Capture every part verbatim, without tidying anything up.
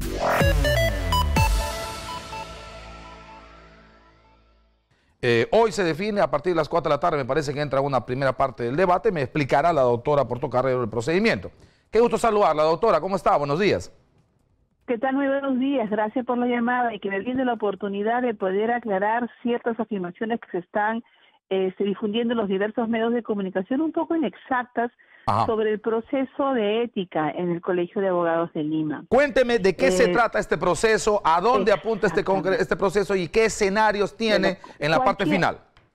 Eh, hoy se define a partir de las cuatro de la tarde, me parece que entra una primera parte del debate, me explicará la doctora Portocarrero el procedimiento. Qué gusto saludarla, doctora, ¿cómo está? Buenos días. ¿Qué tal? Muy buenos días, gracias por la llamada y que me brinde la oportunidad de poder aclarar ciertas afirmaciones que se están eh, se difundiendo en los diversos medios de comunicación un poco inexactas. Ajá. Sobre el proceso de ética en el Colegio de Abogados de Lima. Cuénteme de qué eh, se trata este proceso, a dónde apunta este, este proceso y qué escenarios tiene bueno, en la cualquier, parte final.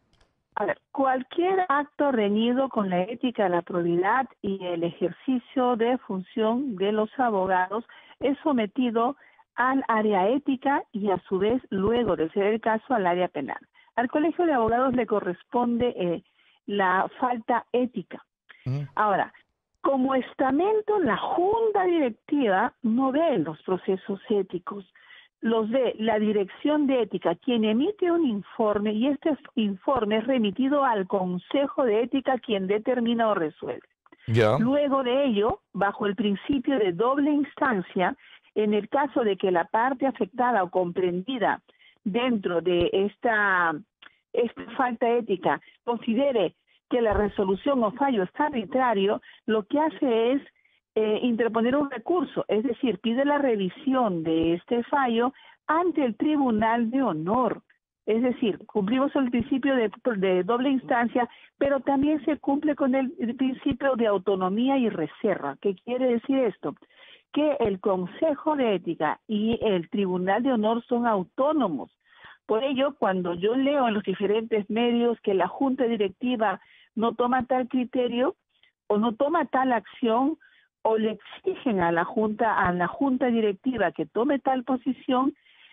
A ver, cualquier acto reñido con la ética, la probidad y el ejercicio de función de los abogados es sometido al área ética y a su vez, luego de ser el caso, al área penal. Al Colegio de Abogados le corresponde eh, la falta ética. Ahora, como estamento, la Junta Directiva no ve los procesos éticos, los ve la Dirección de Ética, quien emite un informe y este informe es remitido al Consejo de Ética, quien determina o resuelve. Yeah. Luego de ello, bajo el principio de doble instancia, en el caso de que la parte afectada o comprendida dentro de esta, esta falta ética considere que la resolución o fallo es arbitrario, lo que hace es eh, interponer un recurso, es decir, pide la revisión de este fallo ante el Tribunal de Honor. Es decir, cumplimos el principio de, de doble instancia, pero también se cumple con el, el principio de autonomía y reserva. ¿Qué quiere decir esto? Que el Consejo de Ética y el Tribunal de Honor son autónomos. Por ello, cuando yo leo en los diferentes medios que la Junta Directiva no toma tal criterio o no toma tal acción o le exigen a la Junta, a la Junta Directiva que tome tal posición,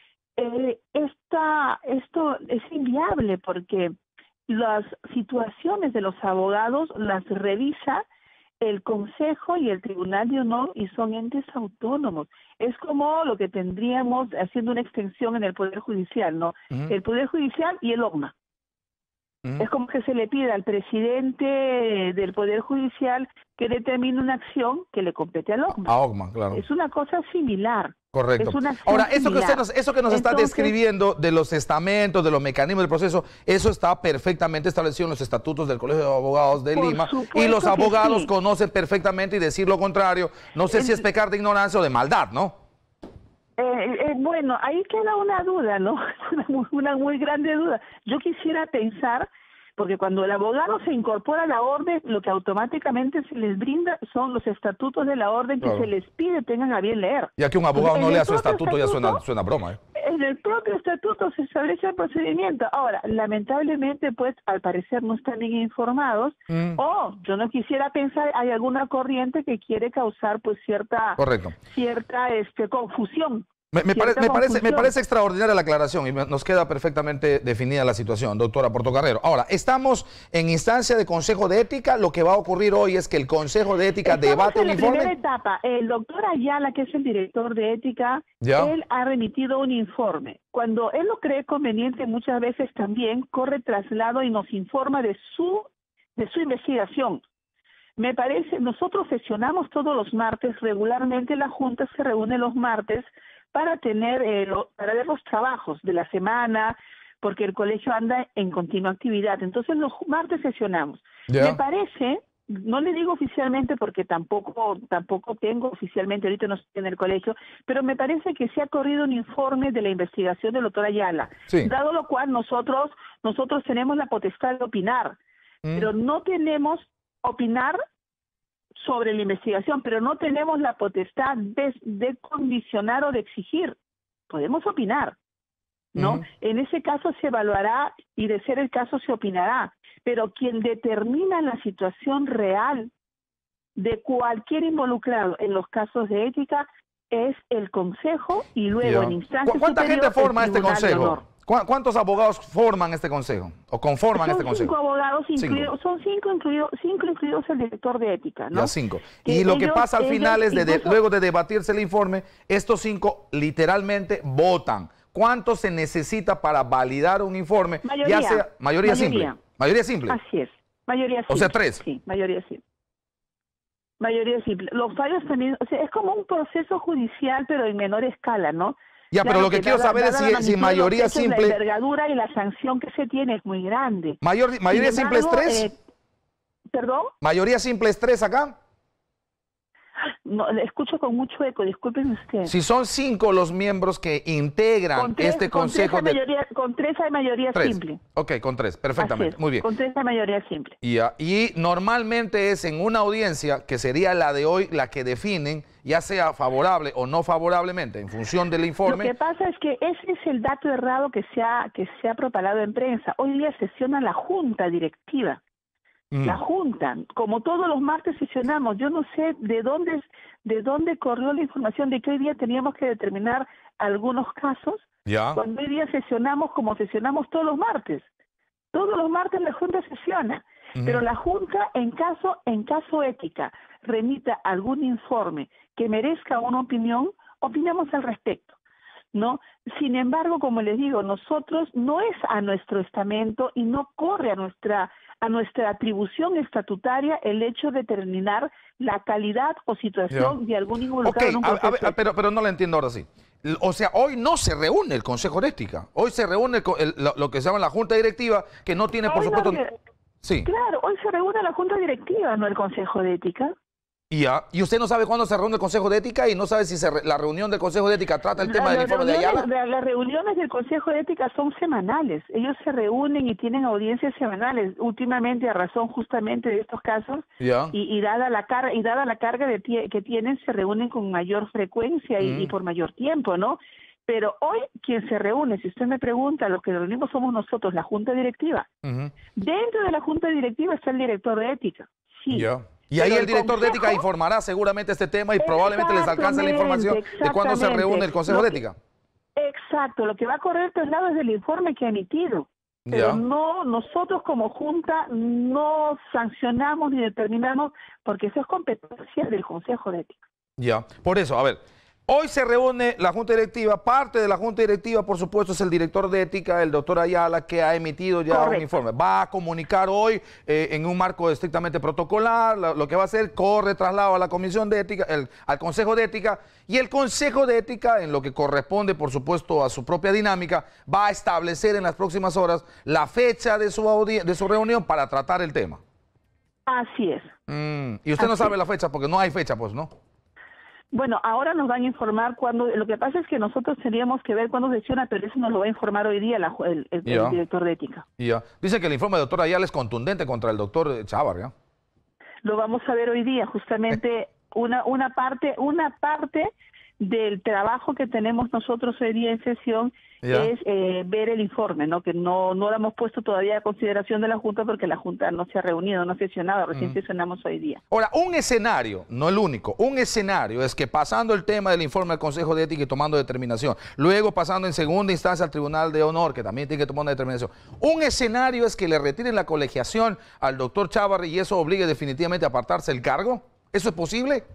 eh, esta, esto es inviable porque las situaciones de los abogados las revisa el Consejo y el Tribunal de Honor y son entes autónomos. Es como lo que tendríamos haciendo una extensión en el Poder Judicial, ¿no? Uh-huh. El Poder Judicial y el O C M A. Uh-huh. Es como que se le pide al presidente del Poder Judicial que determine una acción que le compete al O C M A. A O C M A, claro. Es una cosa similar. Correcto. Ahora, eso que usted nos, eso que nos Entonces, está describiendo de los estamentos, de los mecanismos del proceso, eso está perfectamente establecido en los estatutos del Colegio de Abogados de Lima y los abogados sí. conocen perfectamente y decir lo contrario, no sé el, si es pecar de ignorancia o de maldad, ¿no? Eh, eh, bueno, ahí queda una duda, ¿no? Una muy, una muy grande duda. Yo quisiera pensar, porque cuando el abogado se incorpora a la orden, lo que automáticamente se les brinda son los estatutos de la orden que claro. se les pide tengan a bien leer. Ya que un abogado no lea su estatuto, estatuto ya suena, suena broma, ¿eh? En el propio estatuto se establece el procedimiento. Ahora, lamentablemente, pues, al parecer no están bien informados, mm. o yo no quisiera pensar, hay alguna corriente que quiere causar, pues, cierta, Correcto. cierta este, confusión. Me, me, pare, me, parece, me parece extraordinaria la aclaración y me, nos queda perfectamente definida la situación, doctora Portocarrero. Ahora, estamos en instancia de Consejo de Ética. Lo que va a ocurrir hoy es que el Consejo de Ética Estamos debate en un informe. La primera etapa, el doctor Ayala, que es el director de Ética, ¿Ya? él ha remitido un informe. Cuando él lo cree conveniente, muchas veces también corre traslado y nos informa de su, de su investigación. Me parece, nosotros sesionamos todos los martes, regularmente la Junta se reúne los martes para tener eh, lo, para ver los trabajos de la semana, porque el colegio anda en continua actividad. Entonces los martes sesionamos. Yeah. Me parece, no le digo oficialmente porque tampoco tampoco tengo oficialmente, ahorita no estoy en el colegio, pero me parece que se ha corrido un informe de la investigación del doctor Ayala, sí. dado lo cual nosotros nosotros tenemos la potestad de opinar, mm. pero no tenemos opinar sobre la investigación, pero no tenemos la potestad de, de condicionar o de exigir. Podemos opinar, ¿no? Uh-huh. En ese caso se evaluará y de ser el caso se opinará, pero quien determina la situación real de cualquier involucrado en los casos de ética es el Consejo y luego yeah. en instancia ¿Cuánta superior, gente forma este Consejo? ¿Cuántos abogados forman este consejo o conforman son este consejo? Cinco abogados, incluido, son cinco incluidos, cinco incluidos el director de ética, ¿no? Ya cinco. Que y lo ellos, que pasa al final es, de, de, luego de debatirse el informe, estos cinco literalmente votan. ¿Cuánto se necesita para validar un informe? Mayoría. Ya sea, mayoría, mayoría simple. Mayoría simple. Así es. Mayoría simple. O sea, tres. Sí, mayoría simple. Mayoría simple. Los fallos también, o sea, es como un proceso judicial, pero en menor escala, ¿no? Ya, claro, pero lo que, que quiero dada, saber dada es si, si mayoría simple... La envergadura y la sanción que se tiene es muy grande. Mayor, ¿Mayoría Sin simple embargo, es tres? Eh, ¿Perdón? ¿Mayoría simple es tres acá? No, le escucho con mucho eco, disculpen usted. Si son cinco los miembros que integran tres, este consejo con tres de... Mayoría, con tres hay mayoría tres. simple. Ok, con tres, perfectamente, muy bien. Con tres hay mayoría simple. Ya, y normalmente es en una audiencia, que sería la de hoy, la que definen, ya sea favorable o no favorablemente, en función del informe. Lo que pasa es que ese es el dato errado que se ha, que se ha propalado en prensa. Hoy día sesiona la junta directiva. La Junta, como todos los martes sesionamos, yo no sé de dónde de dónde corrió la información de que hoy día teníamos que determinar algunos casos, ya. Cuando hoy día sesionamos como sesionamos todos los martes. Todos los martes la Junta sesiona, uh-huh. Pero la Junta en caso en caso ética remita algún informe que merezca una opinión, opinamos al respecto, ¿no? Sin embargo, como les digo, nosotros no es a nuestro estamento y no corre a nuestra a nuestra atribución estatutaria el hecho de determinar la calidad o situación yeah. de algún involucrado okay, en un a, a ver, pero, pero no lo entiendo ahora sí. O sea, hoy no se reúne el Consejo de Ética. Hoy se reúne el, el, lo, lo que se llama la Junta Directiva, que no tiene, por hoy supuesto... No, sí. Claro, hoy se reúne la Junta Directiva, no el Consejo de Ética. Ya. Y usted no sabe cuándo se reúne el Consejo de Ética y no sabe si se re, la reunión del Consejo de Ética trata el tema la, del informe de Ayala. La, las reuniones del Consejo de Ética son semanales. Ellos se reúnen y tienen audiencias semanales. Últimamente, a razón justamente de estos casos, ya. y, y dada la carga y dada la carga de tie, que tienen, se reúnen con mayor frecuencia y, mm. y por mayor tiempo, ¿no? Pero hoy quien se reúne, si usted me pregunta, los que reunimos somos nosotros, la Junta Directiva. Uh-huh. Dentro de la Junta Directiva está el director de Ética. Sí. Yeah. Y ahí el, el director consejo, de Ética informará seguramente este tema y probablemente les alcance la información de cuándo se reúne el Consejo lo de que, Ética. Exacto, lo que va a correr traslado es del informe que ha emitido. Pero yeah. no, nosotros como Junta no sancionamos ni determinamos, porque eso es competencia del Consejo de Ética. Ya, yeah. Por eso, a ver, hoy se reúne la Junta Directiva, parte de la Junta Directiva, por supuesto, es el director de Ética, el doctor Ayala, que ha emitido ya Correcto. un informe. Va a comunicar hoy, eh, en un marco estrictamente protocolar, lo, lo que va a hacer, corre traslado a la Comisión de Ética, el, al Consejo de Ética, y el Consejo de Ética, en lo que corresponde, por supuesto, a su propia dinámica, va a establecer en las próximas horas la fecha de su, de su reunión para tratar el tema. Así es. Mm, y usted Así no sabe es. la fecha, porque no hay fecha, pues, ¿no? Bueno, ahora nos van a informar cuándo, lo que pasa es que nosotros tendríamos que ver cuándo sesiona, pero eso nos lo va a informar hoy día la, el, el, yeah. el director de Ética. Yeah. Dice que el informe del doctor Ayala es contundente contra el doctor Chávarri, ¿ya? Lo vamos a ver hoy día, justamente una, una parte, una parte del trabajo que tenemos nosotros hoy día en sesión yeah. es eh, ver el informe, ¿no? Que no, no lo hemos puesto todavía a consideración de la Junta porque la Junta no se ha reunido, no ha sesionado, recién mm. sesionamos hoy día. Ahora, un escenario, no el único, un escenario es que pasando el tema del informe del Consejo de Ética y tomando determinación, luego pasando en segunda instancia al Tribunal de Honor, que también tiene que tomar una determinación, un escenario es que le retiren la colegiación al doctor Chávarri y eso obligue definitivamente a apartarse el cargo. ¿Eso es posible?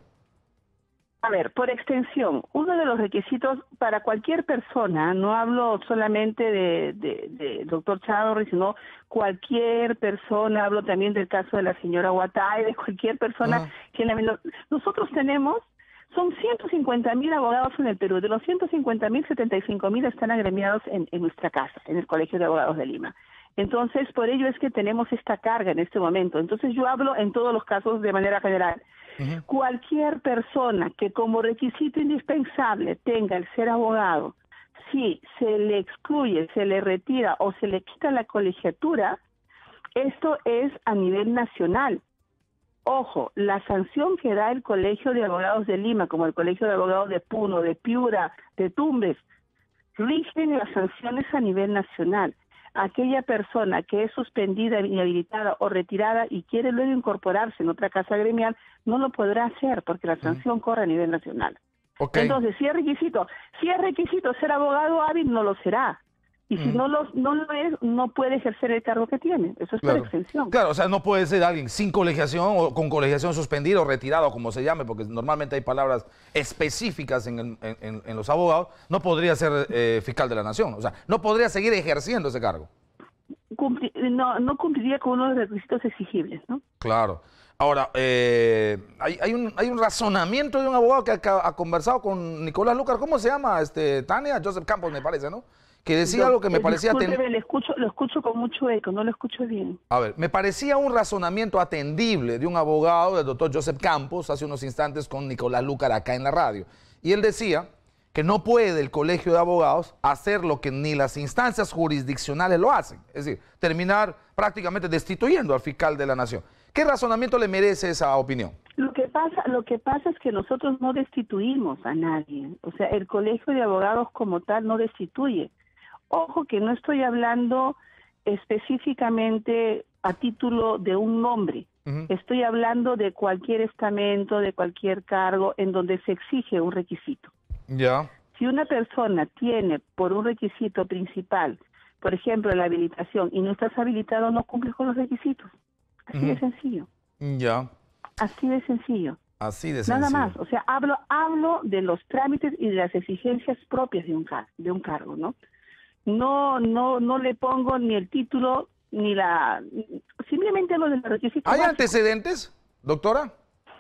A ver, por extensión, uno de los requisitos para cualquier persona, no hablo solamente de, de, de doctor Chávarri, sino cualquier persona, hablo también del caso de la señora Huatay, de cualquier persona uh-huh. que la, nosotros tenemos, son ciento cincuenta mil abogados en el Perú, de los ciento cincuenta mil, setenta y cinco mil están agremiados en, en nuestra casa, en el Colegio de Abogados de Lima. Entonces, por ello es que tenemos esta carga en este momento. Entonces, yo hablo en todos los casos de manera general. Uh-huh. Cualquier persona que como requisito indispensable tenga el ser abogado, si se le excluye, se le retira o se le quita la colegiatura, esto es a nivel nacional. Ojo, la sanción que da el Colegio de Abogados de Lima, como el Colegio de Abogados de Puno, de Piura, de Tumbes, rigen las sanciones a nivel nacional. Aquella persona que es suspendida, inhabilitada o retirada y quiere luego incorporarse en otra casa gremial, no lo podrá hacer porque la sanción mm. corre a nivel nacional. Okay. Entonces, si es requisito, si es requisito ser abogado hábil, no lo será. Y mm. si no lo, no lo es, no puede ejercer el cargo que tiene. Eso es claro. por extensión. Claro, o sea, no puede ser alguien sin colegiación o con colegiación suspendida o retirado, como se llame, porque normalmente hay palabras específicas en, el, en, en los abogados. No podría ser eh, fiscal de la nación. O sea, no podría seguir ejerciendo ese cargo. Cumpli no, no cumpliría con uno de los requisitos exigibles, ¿no? Claro. Ahora, eh, hay, hay, un, hay un razonamiento de un abogado que ha, ha conversado con Nicolás Lucar. ¿Cómo se llama? Este, Tania, Joseph Campos, me parece, ¿no? Que decía algo que me parecía... Discúlpeme, le escucho, lo escucho con mucho eco, no lo escucho bien. A ver, me parecía un razonamiento atendible de un abogado, del doctor Joseph Campos, hace unos instantes con Nicolás Lucar acá en la radio. Y él decía que no puede el Colegio de Abogados hacer lo que ni las instancias jurisdiccionales lo hacen. Es decir, terminar prácticamente destituyendo al fiscal de la Nación. ¿Qué razonamiento le merece esa opinión? Lo que pasa, lo que pasa es que nosotros no destituimos a nadie. O sea, el Colegio de Abogados como tal no destituye. Ojo que no estoy hablando específicamente a título de un nombre. Uh-huh. Estoy hablando de cualquier estamento, de cualquier cargo en donde se exige un requisito. Ya. Yeah. Si una persona tiene por un requisito principal, por ejemplo, la habilitación, y no estás habilitado, no cumples con los requisitos. Así uh-huh. de sencillo. Ya. Yeah. Así de sencillo. Así de sencillo. Nada más. O sea, hablo, hablo de los trámites y de las exigencias propias de un, car de un cargo, ¿no? No, no, no le pongo ni el título ni la, simplemente lo de los requisitos. ¿Hay básicos. antecedentes, doctora?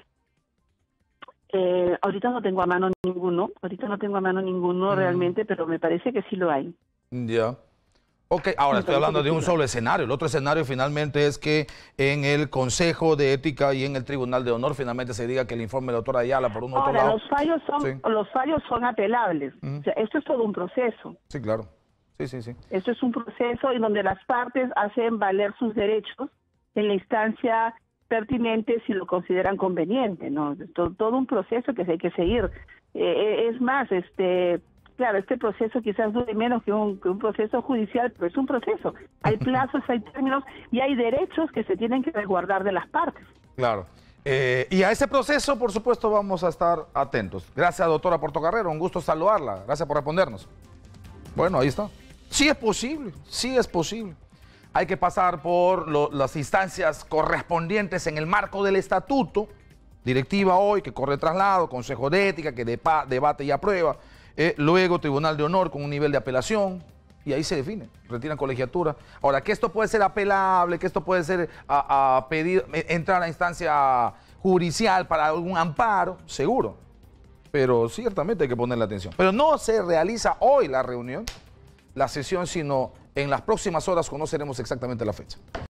Eh, ahorita no tengo a mano ninguno, ahorita no tengo a mano ninguno mm. realmente, pero me parece que sí lo hay. Ya. Yeah. Ok, ahora me estoy hablando de un solo escenario. El otro escenario finalmente es que en el Consejo de Ética y en el Tribunal de Honor finalmente se diga que el informe de la doctora Ayala por un otro ahora, lado... los fallos son, sí. los fallos son apelables. Mm. O sea, esto es todo un proceso. Sí, claro. Sí, sí, sí. Esto es un proceso en donde las partes hacen valer sus derechos en la instancia pertinente si lo consideran conveniente, ¿no? Todo, todo un proceso que hay que seguir. Eh, es más, este, claro, este proceso quizás dure menos que un, que un proceso judicial, pero es un proceso. Hay plazos, hay términos y hay derechos que se tienen que resguardar de las partes. Claro. Eh, y a ese proceso, por supuesto, vamos a estar atentos. Gracias, doctora Portocarrero. Un gusto saludarla. Gracias por respondernos. Bueno, ahí está. Sí es posible, sí es posible. Hay que pasar por lo, las instancias correspondientes en el marco del estatuto, directiva hoy, que corre traslado, Consejo de Ética, que depa, debate y aprueba, eh, luego Tribunal de Honor con un nivel de apelación, y ahí se define, retiran colegiatura. Ahora, que esto puede ser apelable, que esto puede ser a, a pedir, entrar a la instancia judicial para algún amparo, seguro, pero ciertamente hay que ponerle atención. Pero no se realiza hoy la reunión, la sesión, sino en las próximas horas conoceremos exactamente la fecha.